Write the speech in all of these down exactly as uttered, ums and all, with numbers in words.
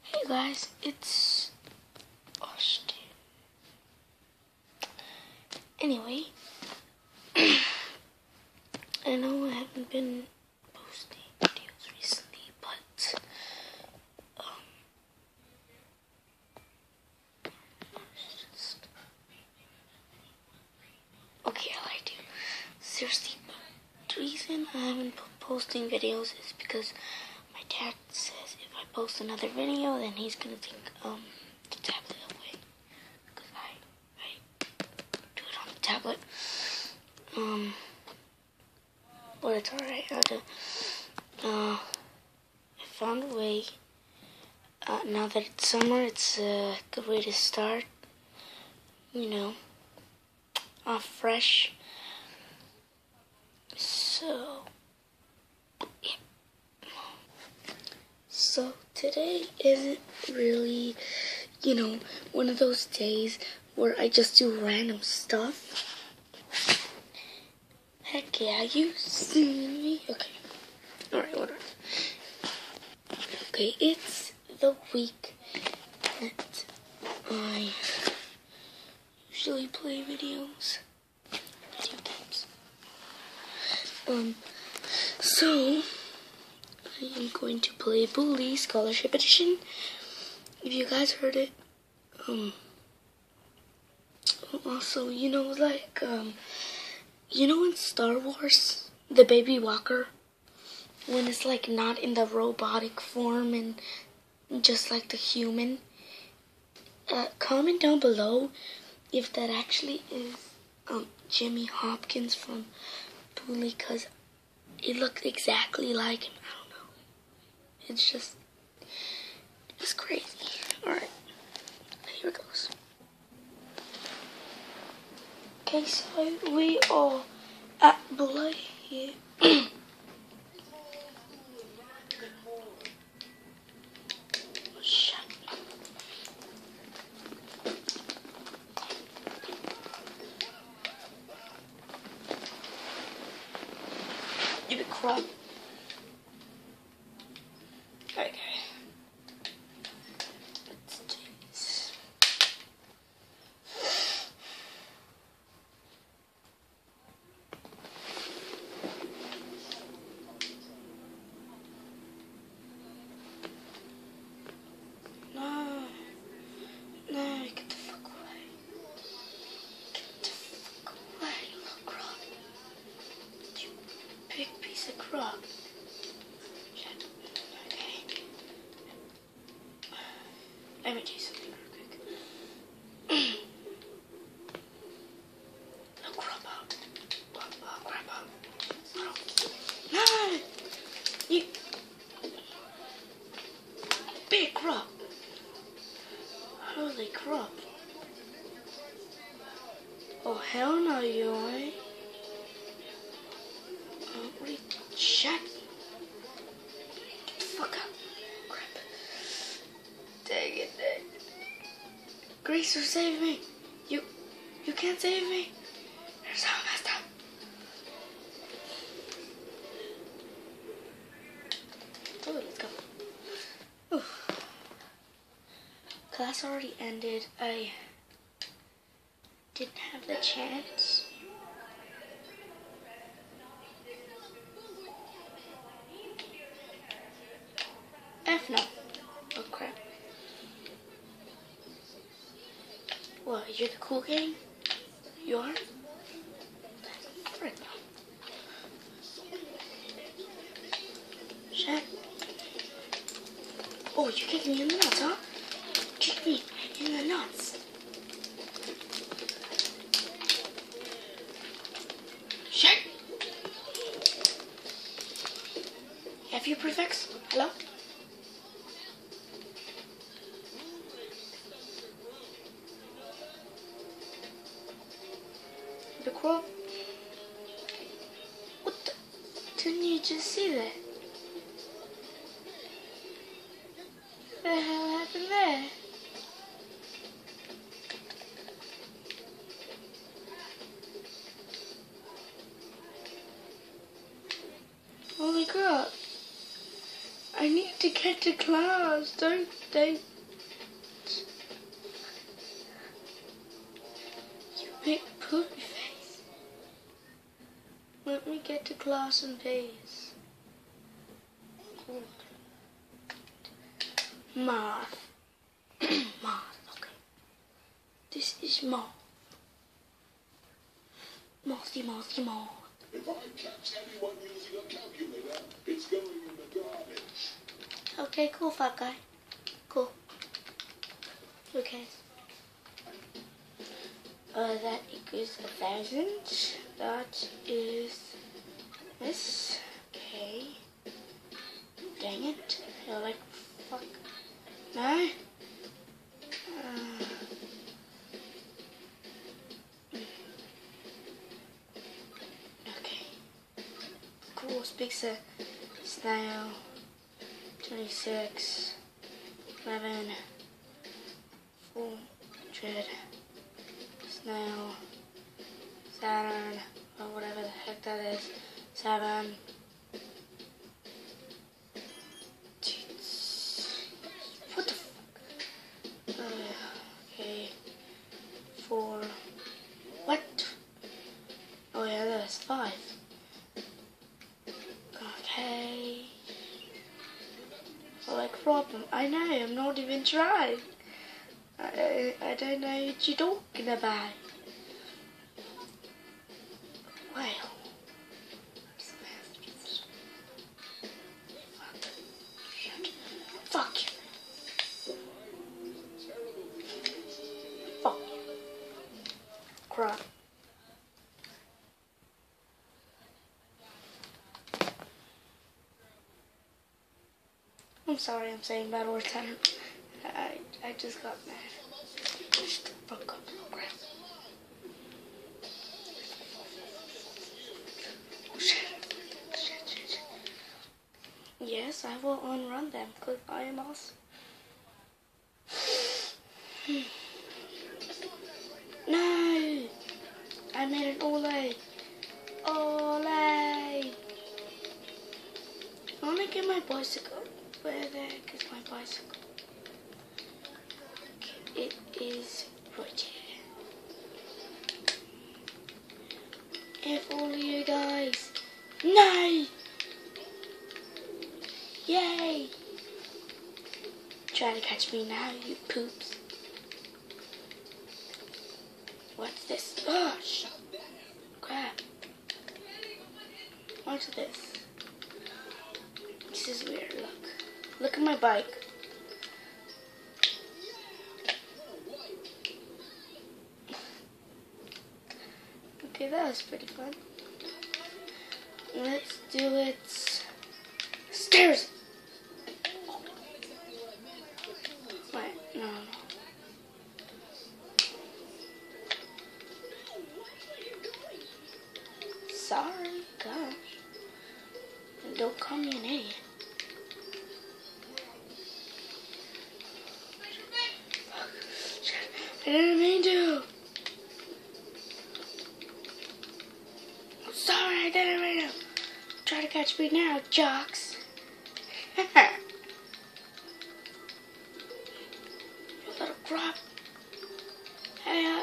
Hey guys, it's Austin. Anyway, I know I haven't been posting videos recently, but um, just, okay, I like to. Seriously, the reason I haven't been posting videos is because my dad says if I post another video, then he's gonna think um the tablet away, because I I do it on the tablet. Um, but it's alright. I do. Uh, I found a way. Uh, now that it's summer, it's a good way to start. You know, off fresh. So, yeah. So today isn't really, you know, one of those days where I just do random stuff. Heck yeah, you seen me? Okay. Alright, whatever. Okay, it's the week that I usually play videos. Video games. Um, so, I am going to play Bully Scholarship Edition. If you guys heard it, um, also, you know, like, um, you know in Star Wars, the baby walker, when it's like not in the robotic form and just like the human, uh, comment down below if that actually is um, Jimmy Hopkins from Bully, because it looked exactly like him. I don't know. It's just, it's crazy. Alright, here it goes. Okay, so we are at Bully here. Shut up. You big crap. Okay. Let's do this. No. No, get the fuck away. Get the fuck away, little crap. You big piece of crap. Shut up. Okay. Let me do something real quick. Oh, crap out. Oh, oh, crap out. Oh. No! You big crap. Holy crap. Oh, hell no, you ain't. Oh, what are you? Shut. Get the fuck up. Crap. Dang it, dang it. Grace, you save me. You, you can't save me. You're so messed up. Oh, let's go. Oof. Class already ended. I didn't have the chance. F no. Oh crap. What, you're the cool gang? You are? Frick no. Shut. Oh, you kicked me in the nuts, huh? Kick me in the nuts. Shut. Have you prefix? Hello? The crow? What the? Didn't you just see that? What the hell happened there? Holy crap. I need to get to class. Don't, don't. You big poopy face. Let me get to class in peace. Math. Math, okay. This is math. Mathy, mathy, math. If I catch anyone using a calculator, it's going in the garbage. Okay, cool, fat guy. Cool. Who cares? Uh, that equals a thousand. That is this. Okay. Dang it. You're like, fuck. No? Uh, okay. Cool, speaks a snail. twenty-six, eleven, four hundred, snail, Saturn, or whatever the heck that is, seven, what the fuck, uh, okay, four, what, oh yeah, that's five, okay. Like problem. I know, I'm not even trying. I, I, I don't know what you're talking about. Well. Fuck. Fuck you. Fuck. Crap. I'm sorry I'm saying bad words. I, I just got mad. Just fuck up. Crap. Oh, shit. Shit, shit, shit. Yes, I will unrun them because I am awesome. No! I made an ole. Ole! I want to get my bicycle. Where the heck is my bicycle? It is right here. If all of you guys. No! Yay! Try to catch me now, you poops. What's this? Oh, sh crap. What's this? This is weird, look. Look at my bike. Okay, that was pretty fun. Let's do it. Stairs! Wait, no, no. Sorry, gosh. And don't call me an idiot. I didn't mean to. I'm sorry, I didn't mean to. Try to catch me now, jocks. You little crap. Hey, uh.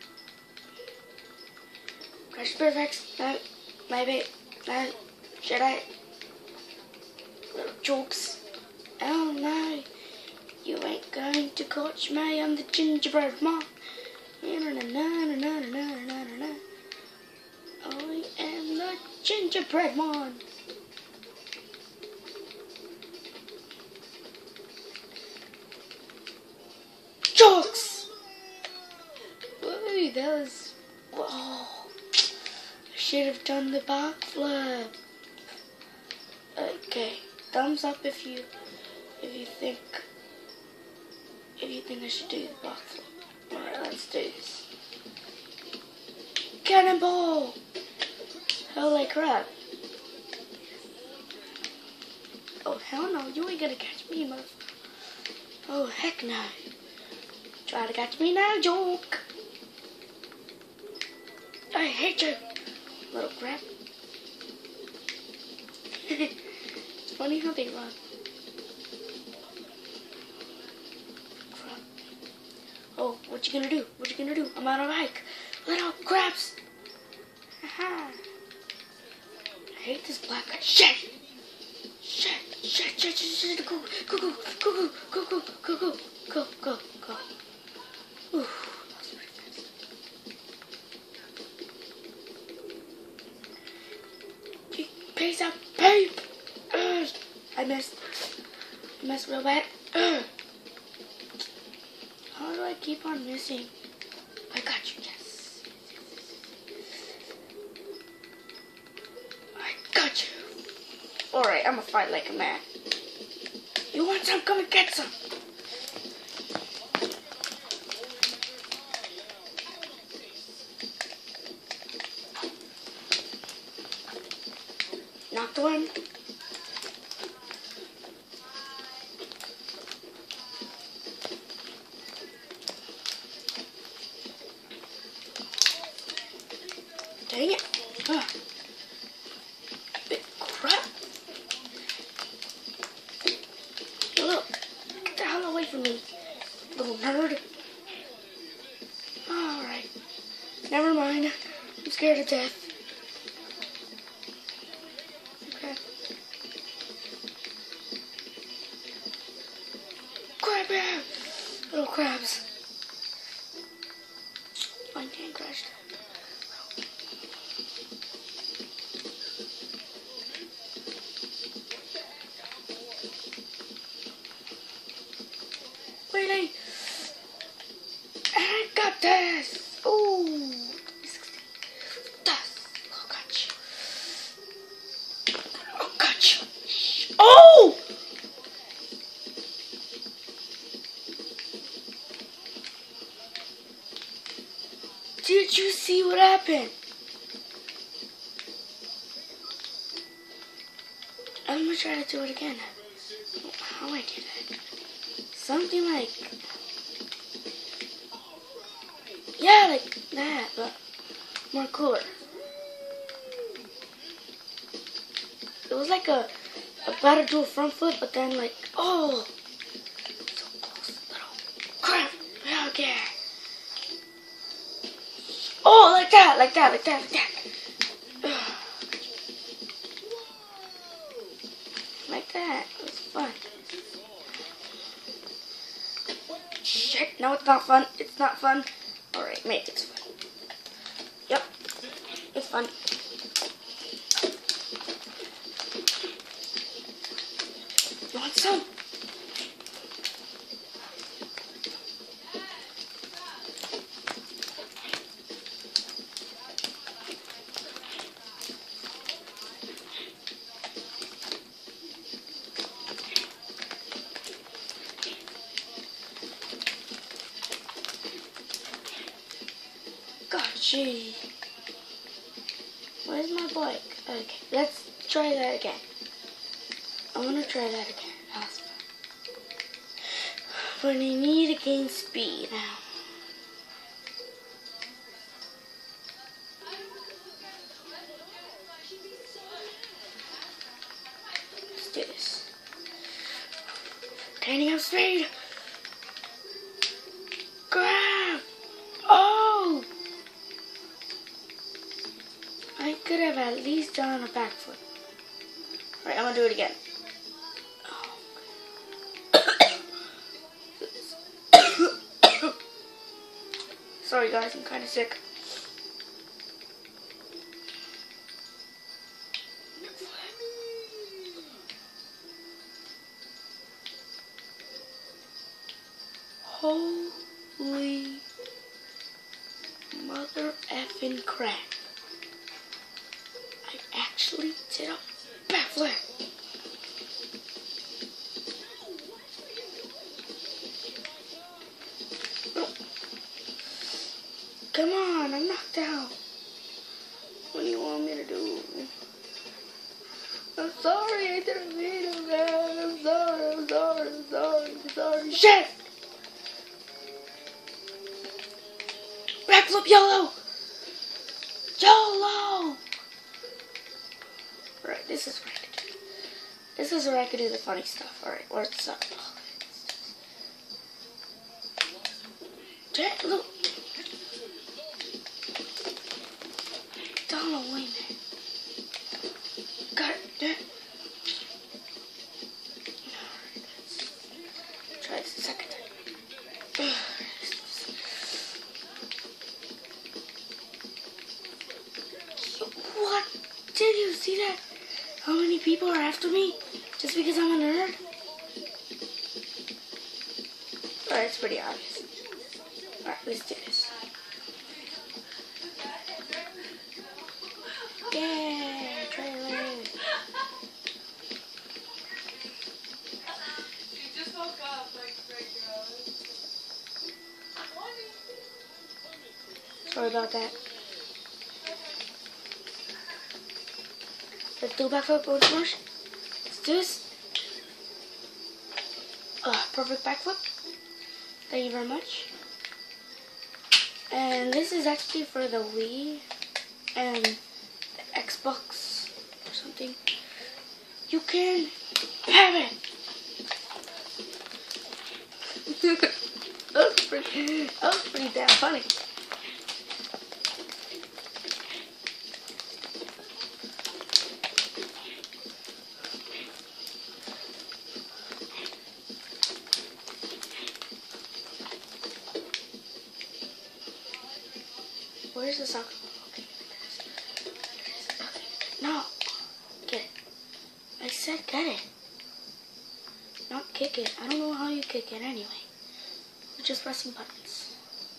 Crash Perfect. No, maybe. No, should I? Little jokes. Oh no. You ain't going to catch me, I'm the gingerbread man. I am the gingerbread man. Jokes! Whoa, that was... Whoa. I should have done the backflip. Okay, thumbs up if you, if you think... If you think I should do the backflip. Alright, let's do this. Cannonball! Holy crap. Oh, hell no. You ain't gonna catch me, motherfucker. Oh, heck no. Try to catch me now, joke. I hate you, little crap. It's funny how they run. What you gonna do? What you gonna do? I'm on a bike. Little crabs. Haha. I hate this black guy. Shit. Shit. Shit. Shit. Shit. Shit. Go. Go. Go. Go. Go. Go. Go. Go. Go. Go. Go. Ooh. That was pretty fast. Peace out, babe. Uh, I missed. I missed real bad. Uh. How do I keep on missing? I got you, yes. I got you. Alright, I'm gonna fight like a man. You want some? Come and get some. Knocked one. Dang it. Ugh. Big crap. Look. Get the hell away from me, little nerd. Alright. Never mind. I'm scared to death. Okay. Crab bear! Little crabs. My tank crashed. Really? I got this! Ooh! Das! Oh, got you. Oh, got you. Oh! Did you see what happened? I'm gonna try to do it again. How do I do that? Something like, yeah, like that, but more cooler. It was like a, about to do a front flip, but then like, oh, so close, little crap, okay. Oh, like that, like that, like that, like that. Like that, it was fun. Shit, no, it's not fun. It's not fun. Alright, make it fun. Yep, it's fun. You want some? Gee, where's my bike? Okay, let's try that again. I want to try that again. That was fun. But I need to gain speed now. Let's do this. Gaining up speed. Grab! Oh! I could have at least done a backflip. Alright, I'm gonna do it again. Oh. Sorry guys, I'm kinda sick. Holy mother effing crap. I actually did a backflip. Oh. Come on, I'm knocked out. What do you want me to do? I'm sorry, I didn't mean to, man. I'm sorry, I'm sorry, I'm sorry, I'm sorry. Shit! Backflip YOLO! YOLO! Right, this is where I could do it. This is where I could do the funny stuff. Alright, where's up? Dang, look. Down the way, man. Got it. Dang. Try this a second time. What? Did you see that? How many people are after me? Just because I'm a nerd? Alright, it's pretty obvious. Alright, let's do this. Yeah, trailer. She just woke up like great girl. Sorry about that. Let's do backflip once more. Let's do this. Uh, perfect backflip. Thank you very much. And this is actually for the Wii and the Xbox or something. You can have it. that was pretty. That was pretty damn funny. Where's the soccer ball? Okay, okay. No, get it. I said get it. Not kick it. I don't know how you kick it anyway. We're just pressing buttons.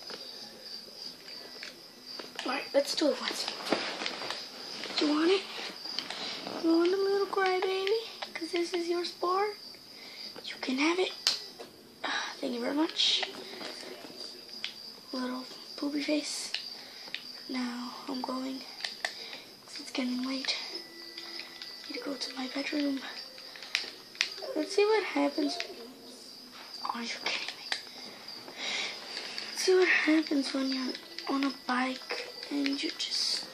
Alright, let's do it once. Do you want it? You want a little crybaby? Because this is your sport? You can have it. Uh, thank you very much. Little poopy face. Now I'm going, because it's getting late. I need to go to my bedroom. Let's see what happens. Are you kidding me? Let's see what happens when you're on a bike and you just...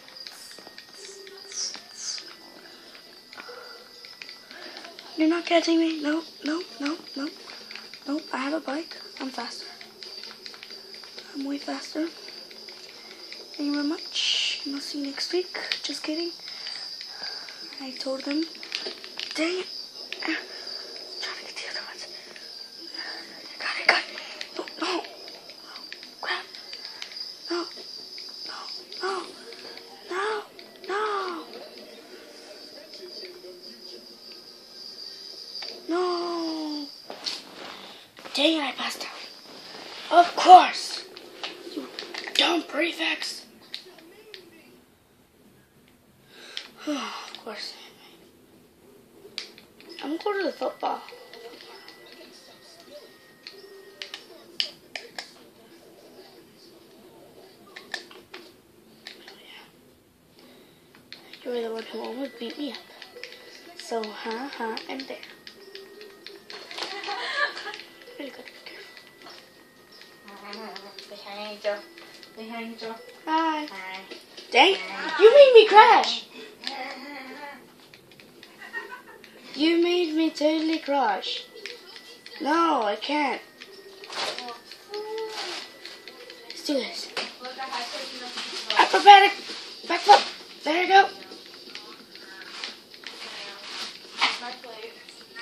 You're not catching me? No, no, no, no. No, I have a bike. I'm faster. I'm way faster. Thank you very much. And I'll see you next week. Just kidding. I told them. Dang it. I'm trying to get the other ones. Got it, got it. No, no. No. Crap. No. No. No. No. No. No. Dang it, I passed out. Of course. You dumb prefects. Of course. I'm going to the football. You were the one who almost beat me up. So, ha ha, I'm there. Really good. Behind you. Behind you. Hi. Hi. Dang, you made me crash. You made me totally crash. No, I can't. Let's do this. Look, I have taken a Acrobatic backflip. There you go. my plate.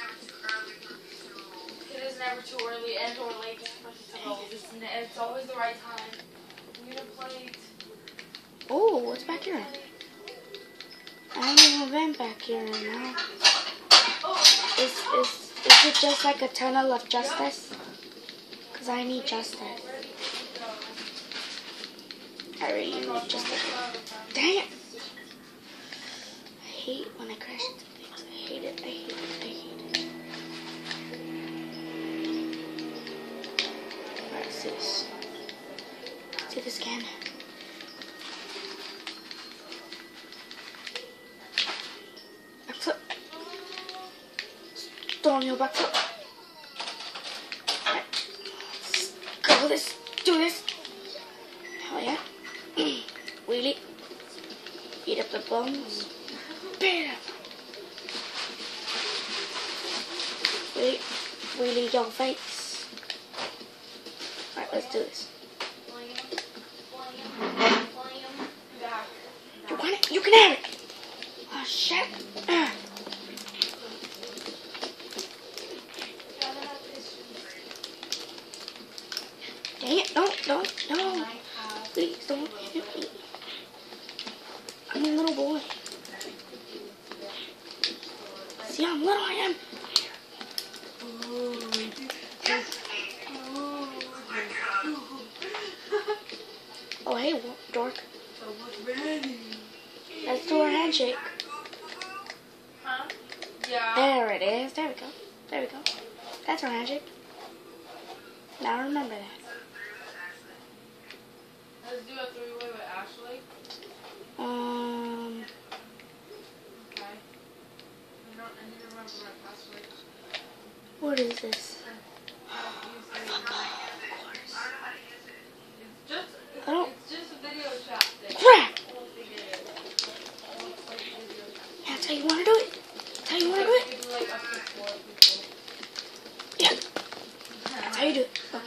It is never too early and or late to go. It's always the right time. We need a plate. Oh, what's back here? I have an event back here now. Is, is, is it just like a tunnel of justice? Because I need justice. I really need justice. Dang it! I hate when I crash into things. I hate it, I hate it, I hate it. Alright, let's do this. Let's do this again. Backflip. Storm your backflip. Alright. Let's go this. Do this. Hell yeah. Wheelie. Eat up the bones. Bam! Wheelie. Wheelie your face. Alright, let's do this. You can have it. Oh shit. Ah. Dang it! No, don't, no! Please don't hit me. I'm a little boy. See how little I am? Oh, hey, dork. Let's do our handshake. Huh? Yeah. There it is. There we go. There we go. That's our handshake. Now remember that. Let's do a three-way with Ashley. Um. Okay. I, don't, I need to remember my password. What is this? It's just, it's, I don't. it's just a video chat thing. Crap! I don't think it is. It looks like a video chat. That's how you want to do it. That's how you want to do it. You can do like up to four people. Yeah. That's how you do it. Okay.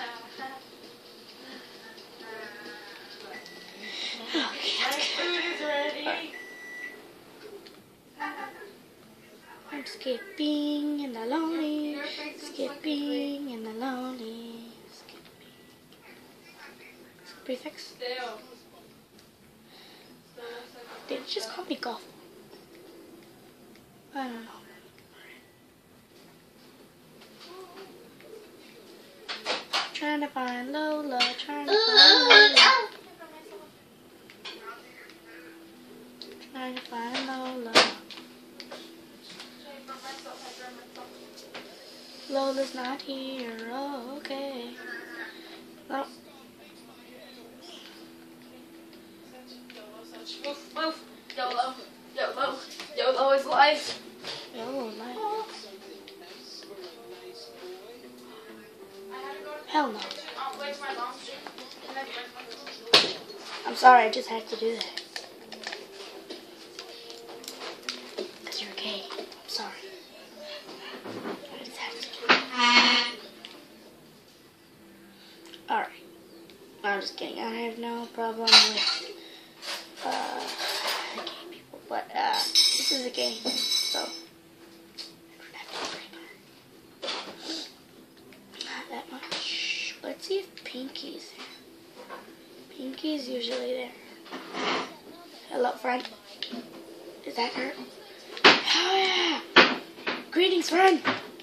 My food is ready. I'm skipping in the lonely, skipping in the lonely, skipping. Prefix? Still. Still looks like a Did it just call me golf? I don't know. Trying to find Lola, trying to find Lola. Trying to find Lola. Lola's not here, oh, okay. No. Move, move. YOLO. YOLO. YOLO is life. Oh, nice. Hell no. I'm sorry, I just had to do that. Because you're gay. I'm sorry. I just had to do that. Alright. I'm just kidding. I have no problem with uh, gay people. But uh, this is a game, so I don't have to worry about it. Not that much. Let's see if Pinky's there. Pinky's usually there. Hello, friend. Is that her? Oh, yeah! Greetings, friend!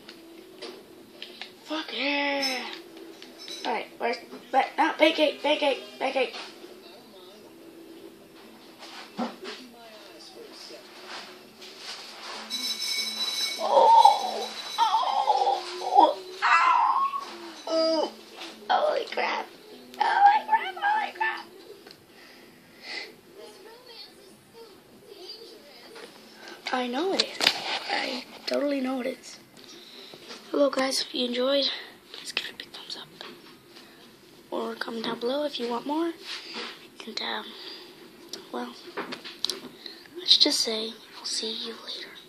Fuck yeah! Alright, where's... But, no, pancake, pancake, pancake. Oh! Oh! Ow! Oh! Holy crap! Holy crap! Holy crap! I know it is. I totally know it is. Hello guys, if you enjoyed, please give it a big thumbs up. Or comment down below if you want more. And, um, well, let's just say I'll see you later.